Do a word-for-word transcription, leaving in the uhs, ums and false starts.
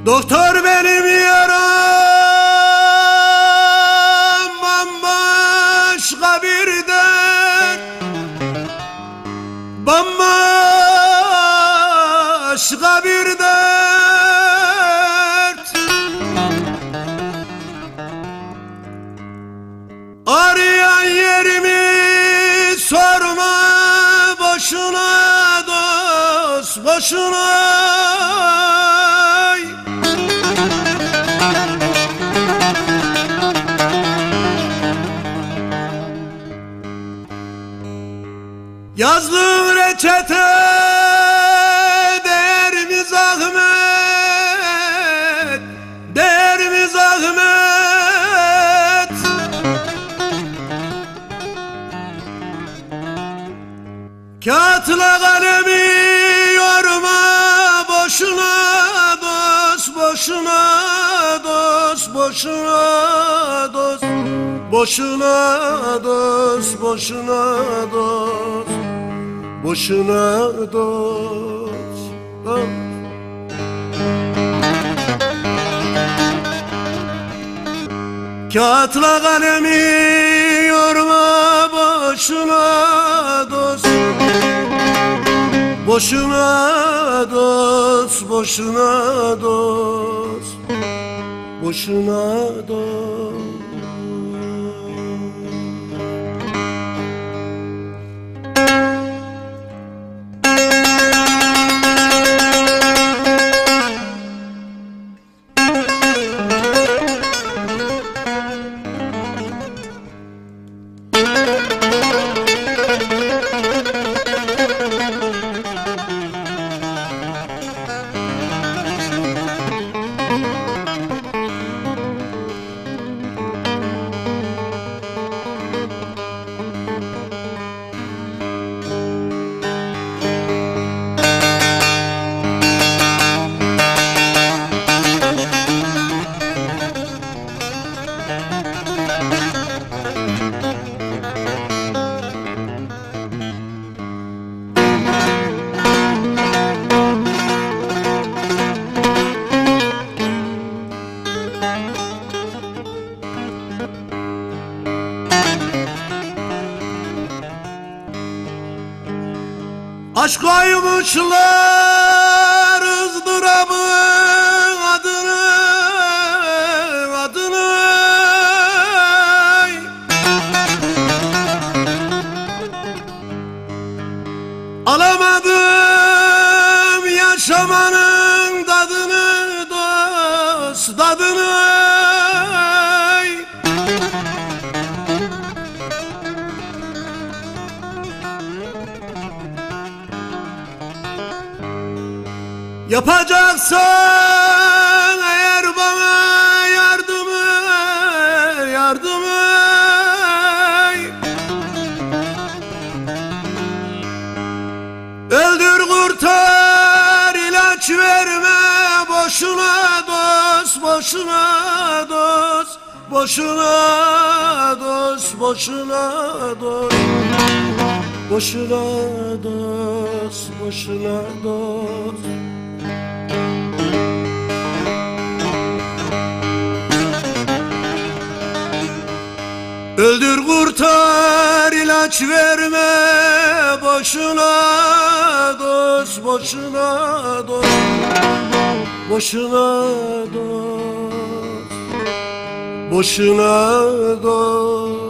Doktor benim yaram bambaşka bir dert, bambaşka bir dert. Arayan yerimi sorma boşuna dost, boşuna. Yazdığım reçete değer mi zahmet, değer mi zahmet? Kağıtla kalemi yorma boşuna dost, boşuna dost, boşuna dost, boşuna dost, boşuna dost, boşuna dost, dost. Kağıtla kalemi yorma boşuna dost, boşuna dost, boşuna dost, boşuna dost. Aşk koymuşlar ızdırabın adını, adını. Alamadım yaşamanın tadını dost, tadını. Yapacaksan eğer bana yardımı, yardımı. Öldür kurtar ilaç verme boşuna dost, boşuna dost, boşuna dost, boşuna dost, boşuna dost, boşuna dost. Öldür kurtar ilaç verme boşuna dost, boşuna dost, boşuna dost, boşuna dost.